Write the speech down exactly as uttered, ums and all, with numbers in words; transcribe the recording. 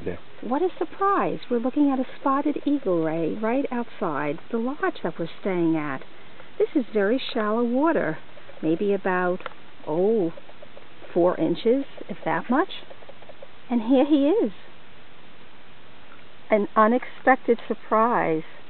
there. What a surprise. We're looking at a spotted eagle ray right outside the lodge that we're staying at. This is very shallow water, maybe about, oh, four inches, if that much. And here he is. An unexpected surprise.